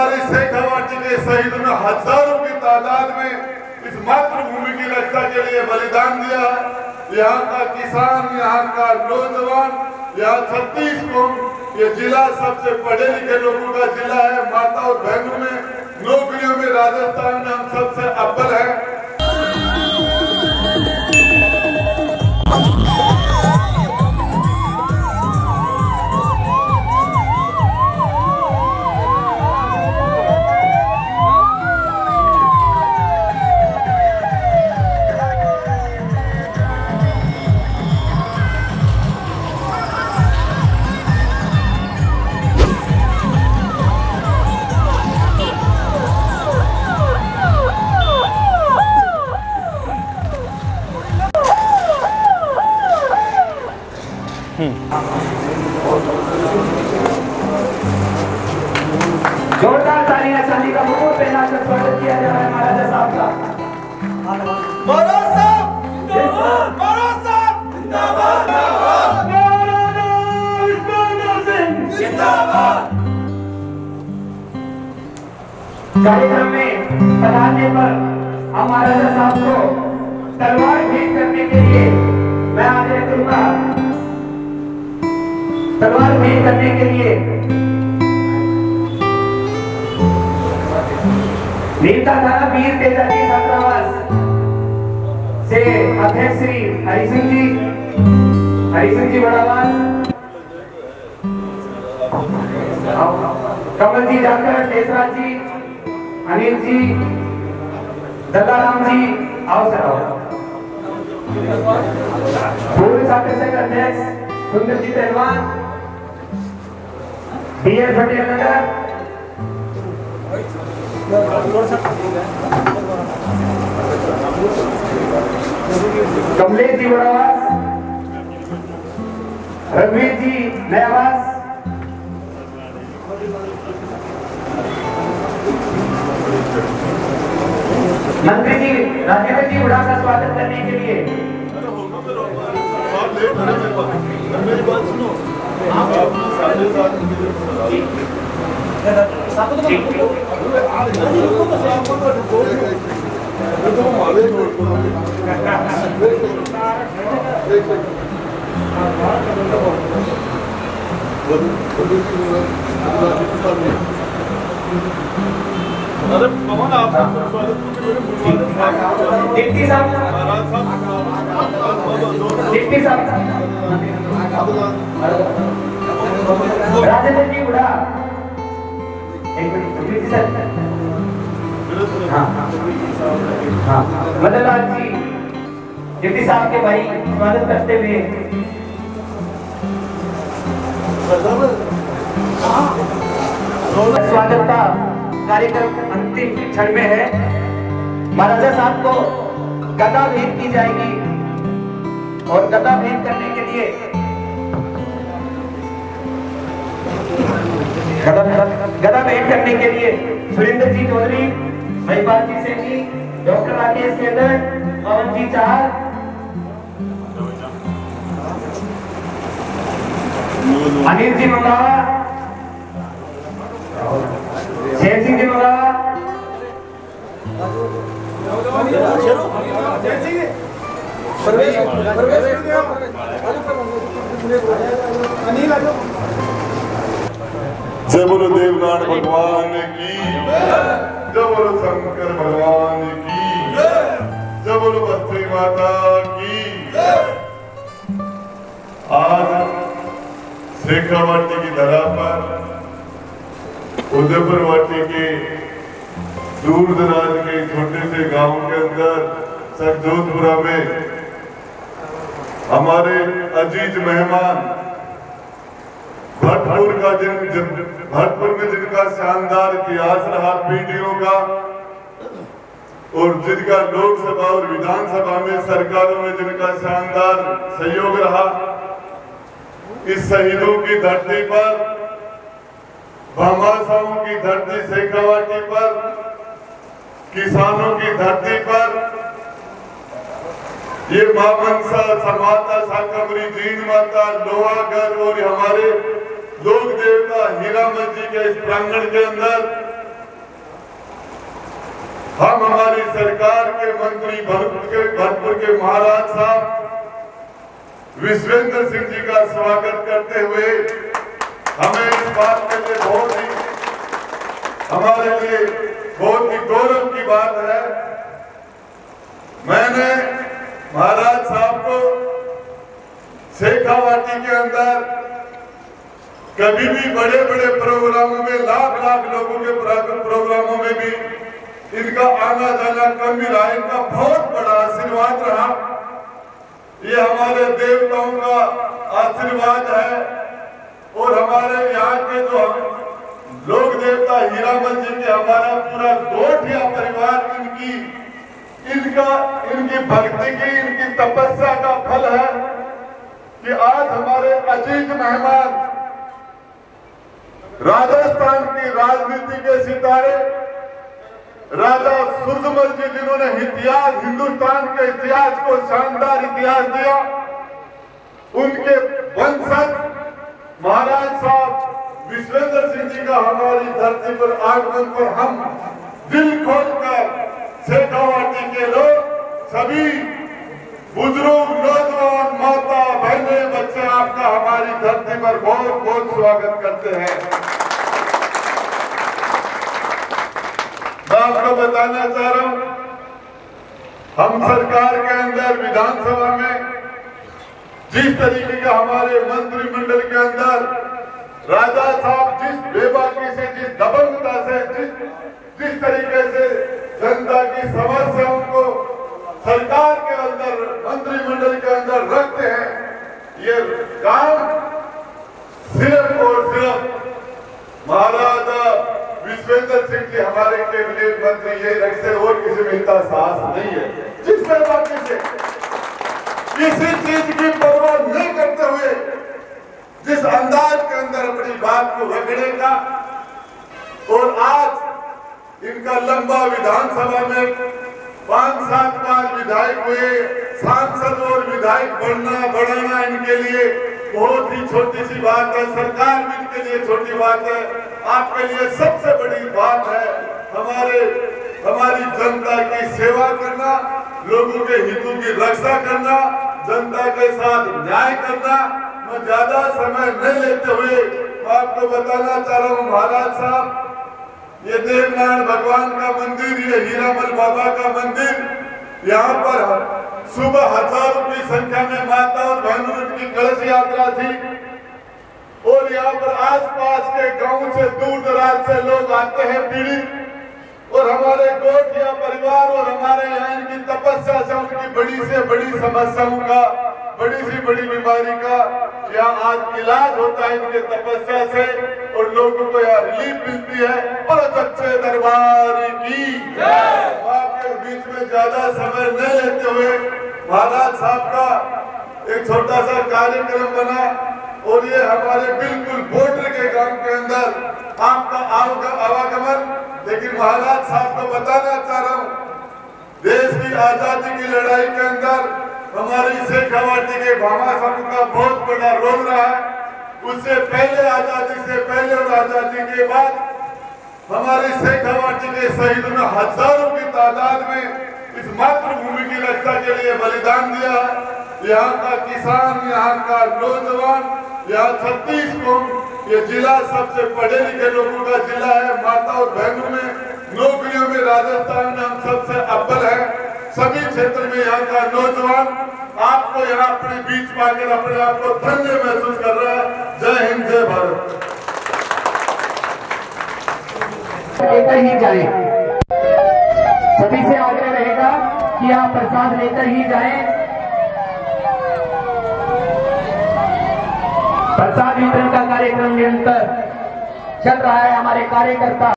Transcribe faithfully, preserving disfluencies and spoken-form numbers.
हमारे शेखावाटी के शहीदों ने हजारों की तादाद में इस मातृभूमि की रक्षा के लिए बलिदान दिया है। यहाँ का किसान, यहाँ का नौजवान, यहाँ छत्तीस कौम, ये जिला सबसे पढ़े लिखे लोगों का जिला है। माता और बहनों में नौकरियों में राजस्थान में हम सबसे अव्वल है। जोरदार तालियां चांदी का मुकुट पहनाकर स्वागत किया जा रहा है महाराजा साहब का। महाराज साहब जिंदाबाद, महाराज साहब जिंदाबाद, महाराजा विश्वनाथ सिंह जिंदाबाद। कार्यक्रम में पधारने पर हम महाराजा साहब को तलवार भेंट करने के लिए मैं आदेश करूंगा। तलवार भेंट करने के लिए नीमता थाना वीर तेजाजी छात्रावास से अध्यक्ष श्री हरि सिंह जी, हरि सिंह जी बड़ावास, कमल जी जाकर, तेजराज जी, अनिल जी, दत्ताराम जी, आओ सर आओ। पूर्व छात्र संघ अध्यक्ष सुंदर जी पहलवान, डी एल पटेल नगर, कमलेश जी बड़ावास, रघुवीर जी नयावास, मंत्री जी राजेंद्र जी बुढ़ा का स्वागत करने के लिए। मेरी बात सुनो, अरे पवन आप डिप्टी साहब, डिप्टी साहब, राजेंद्र जी बुढ़ा, एक मिनट डिप्टी साहब, हाँ हाँ, मदन लाल जी डिप्टी साहब के भाई स्वागत करते हुए स्वागत का कार्यक्रम अंतिम क्षण में है। महाराजा साहब को गदा भेंट की जाएगी और गदा भेंट करने के लिए गदा गदा भेंट करने के लिए सुरेंद्र जी चौधरी, महिपाल जी सेठी, डॉक्टर राकेश केंद्र, पवन जी चार, अनिल जी मंगावा, शेर सिंह जी मंगावा, जय बोलो देवनाथ भगवान की, जय बोलो शंकर भगवान की, जय बोलो बस्ती माता की। आज शेखावाटी की धरा पर उदयपुर वाटी के दूर दराज के छोटे से गांव के अंदर सरजोधपुरा में हमारे अजीज मेहमान भटपुर का जिन भटपुर में जिनका शानदार इतिहास रहा पीढ़ियों का, और जिनका लोकसभा और विधानसभा में सरकारों में जिनका शानदार सहयोग रहा, इस शहीदों की धरती पर, भामाशाहों की धरती शेखावाटी पर, किसानों की धरती पर, ये मां मनसा, समाता, शाकंभरी, जीन माता, लोहागढ़ और हमारे लोक देवता हीरामल जी के इस प्रांगण के अंदर सरकार के मंत्री भरतपुर के भरतपुर के महाराज साहब विश्वेंद्र सिंह जी का स्वागत करते हुए हमें इस बात के लिए बहुत ही हमारे लिए बहुत ही गौरव की बात है। मैंने महाराज साहब को शेखावाटी के अंदर कभी भी बड़े बड़े प्रोग्रामों में लाख लाख लोगों के प्रोग्रामों में भी इनका आना जाना कम मिला, इनका बहुत बड़ा आशीर्वाद रहा। ये हमारे देवताओं का आशीर्वाद है और हमारे यहाँ के जो लोक देवता हीरामल जी के हमारा पूरा गोठिया परिवार इनकी इनका इनकी भक्ति की इनकी तपस्या का फल है कि आज हमारे अजीज मेहमान राजस्थान की राजनीति के सितारे राजा सूरजमल जी, जिन्होंने इतिहास हिंदुस्तान के इतिहास को शानदार इतिहास दिया, उनके वंशज महाराज साहब विश्वेंद्र सिंह जी का हमारी धरती पर आगमन पर हम दिल खोलकर शेखावाटी के लोग सभी बुजुर्ग, नौजवान, माता, बहने, बच्चे आपका हमारी धरती पर बहुत बहुत स्वागत करते हैं। मैं आपको बताना चाह रहा हूं, हम सरकार के अंदर विधानसभा में जिस तरीके का हमारे मंत्रिमंडल के अंदर राजा साहब जिस बेबाकी से, जिस दबंगता से, जिस जिस तरीके से जनता की समस्याओं को सरकार के अंदर मंत्रिमंडल के अंदर रखते हैं, ये काम सिर्फ और सिर्फ महाराजा विश्वेंद्र सिंह जी हमारे कैबिनेट मंत्री ये रखते और किसी में इतना साहस नहीं है। जिसमें बाकी से किसी चीज की परवाह नहीं करते हुए जिस अंदाज के अंदर अपनी बात को रखने का, और आज इनका लंबा विधानसभा में पांच सात बार विधायक हुए, सांसद और विधायक बढ़ना बढ़ाना इनके लिए बहुत ही छोटी सी बात है, सरकार भी इनके लिए छोटी बात है, आपके लिए सबसे बड़ी बात है हमारे हमारी जनता की सेवा करना, लोगों के हितों की रक्षा करना, जनता के साथ न्याय करना। मैं ज्यादा समय नहीं लेते हुए आपको बताना चाह रहा हूँ, महाराज साहब ये देवनारायण भगवान का मंदिर, ये हीरामल बाबा का मंदिर, यहाँ पर सुबह हजारों की संख्या में माता और बहनों की कलश यात्रा थी और यहाँ पर आसपास के गांव से दूर दराज से लोग आते हैं पीड़ित, और हमारे गोठिया परिवार और हमारे यहाँ इनकी तपस्या से उनकी बड़ी से बड़ी समस्याओं का, बड़ी से बड़ी बीमारी का यहाँ आज इलाज होता है इनके तपस्या से, और लोगों को यहाँ रिलीफ मिलती है। और सच्चे दरबार की आपके बीच में ज्यादा समय न लेते हुए महाराज साहब का एक छोटा सा कार्यक्रम बना, और ये हमारे बिल्कुल बॉर्डर के गांव के अंदर आपका आवागमन। लेकिन महाराज साहब को बताना चाह रहा हूँ, देश की आजादी की लड़ाई के अंदर हमारी शेखावाटी के भामा समूह का बहुत बड़ा रोल रहा है। उससे पहले आजादी से पहले और आजादी के बाद हमारी शेखावाटी के शहीदों ने हजारों की तादाद में इस मातृभूमि की रक्षा के लिए बलिदान दिया है। यहाँ का किसान, यहाँ का नौजवान, यहाँ छत्तीस कौम, ये जिला सबसे पढ़े लिखे लोगों का जिला है। माता और बहनों में नौकरियों में राजस्थान में हम सबसे अव्वल है। सभी क्षेत्र में यहाँ का नौजवान आपको यहाँ अपने बीच पाकर अपने आप को धन्य महसूस कर रहा है। जय हिंद, जय भारत। लेकर ही जाए, सभी से आग्रह रहेगा कि आप प्रसाद लेकर ही जाएं। प्रसाद वितरण का कार्यक्रम निरंतर चल रहा है। हमारे कार्यकर्ता